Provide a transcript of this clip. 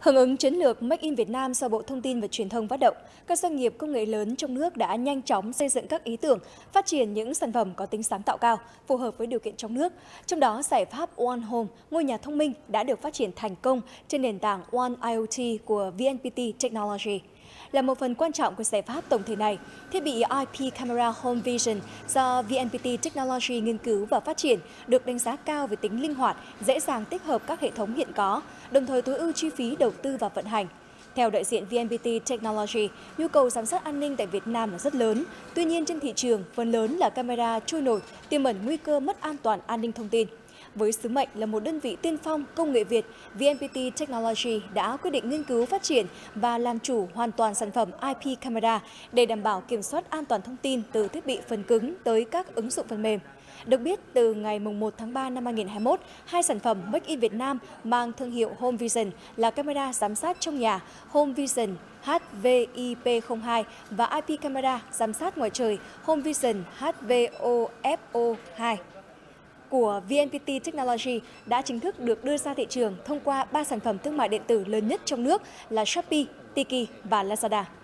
Hưởng ứng chiến lược Make in Việt Nam do Bộ Thông tin và Truyền thông phát động, các doanh nghiệp công nghệ lớn trong nước đã nhanh chóng xây dựng các ý tưởng, phát triển những sản phẩm có tính sáng tạo cao, phù hợp với điều kiện trong nước. Trong đó, giải pháp One Home, ngôi nhà thông minh đã được phát triển thành công trên nền tảng One IoT của VNPT Technology. Là một phần quan trọng của giải pháp tổng thể này, thiết bị IP Camera Home Vision do VNPT Technology nghiên cứu và phát triển được đánh giá cao về tính linh hoạt, dễ dàng tích hợp các hệ thống hiện có, đồng thời tối ưu chi phí đầu tư và vận hành. Theo đại diện VNPT Technology, nhu cầu giám sát an ninh tại Việt Nam là rất lớn. Tuy nhiên, trên thị trường, phần lớn là camera trôi nổi, tiềm ẩn nguy cơ mất an toàn an ninh thông tin. Với sứ mệnh là một đơn vị tiên phong công nghệ Việt, VNPT Technology đã quyết định nghiên cứu phát triển và làm chủ hoàn toàn sản phẩm IP camera để đảm bảo kiểm soát an toàn thông tin từ thiết bị phần cứng tới các ứng dụng phần mềm. Được biết, từ ngày 1 tháng 3 năm 2021, hai sản phẩm Make in Việt Nam mang thương hiệu Home Vision là camera giám sát trong nhà Home Vision HVIP02 và IP camera giám sát ngoài trời Home Vision HVOFO2 của VNPT Technology đã chính thức được đưa ra thị trường thông qua 3 sản phẩm thương mại điện tử lớn nhất trong nước là Shopee, Tiki và Lazada.